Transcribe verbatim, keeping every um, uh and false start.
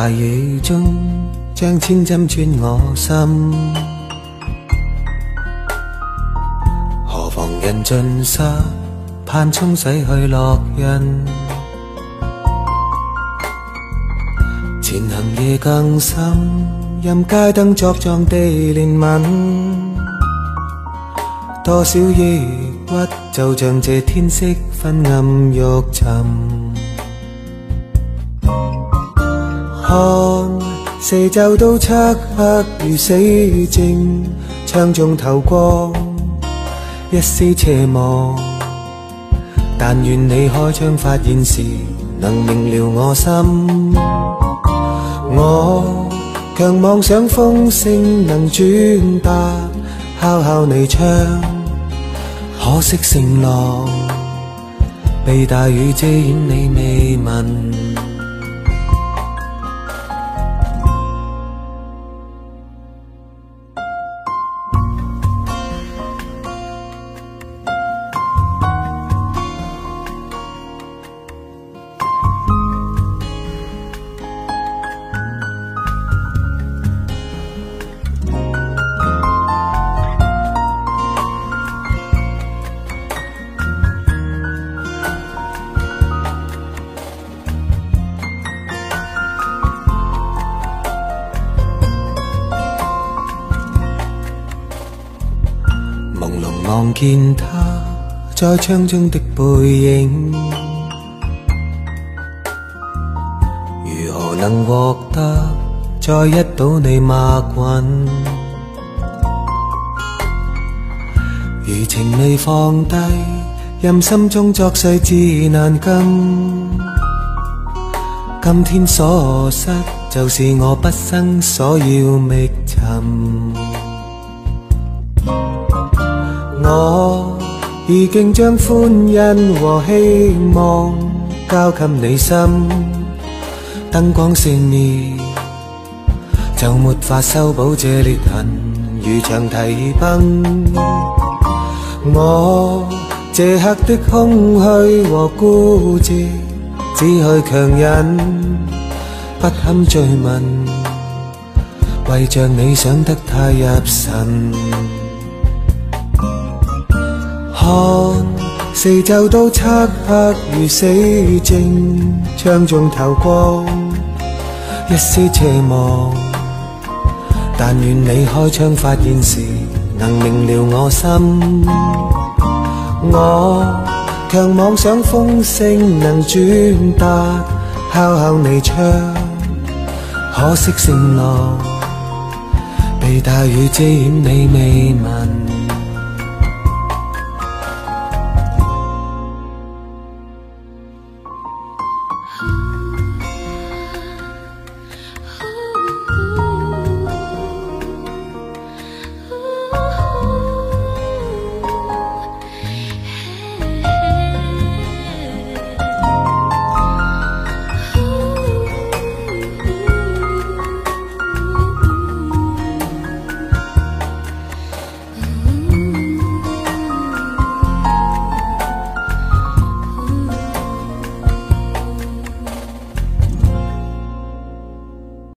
大雨中將千針穿我心，何妨人盡失，盼沖洗去烙印。前行夜更深，任街燈作狀地憐憫，多少抑鬱就像這天色昏暗欲沉。看四周都漆黑如死靜，窗中透光一絲斜望，但願你開窗發現時能明了我心。我強妄想風聲能轉達，敲敲你窗，可惜成浪被大雨遮掩你未聞。朦朧望見他在窗中的背影，如何能獲得再一睹你罵滾？餘情未放低，任心中作碎至難禁。今天所失，就是我畢生所要覓尋。我已經將歡欣和希望交給你心，燈光熄滅就沒法修補這裂痕，如長堤崩。我這刻的空虛和孤寂，只去強忍，不堪追問，為着你想得太入神。看四周都漆黑如死靜，窗中透光一絲斜望，但願你開窗發現時能明了我心。我強妄想風聲能轉達，敲敲你窗，可惜成浪被大雨遮掩你未聞。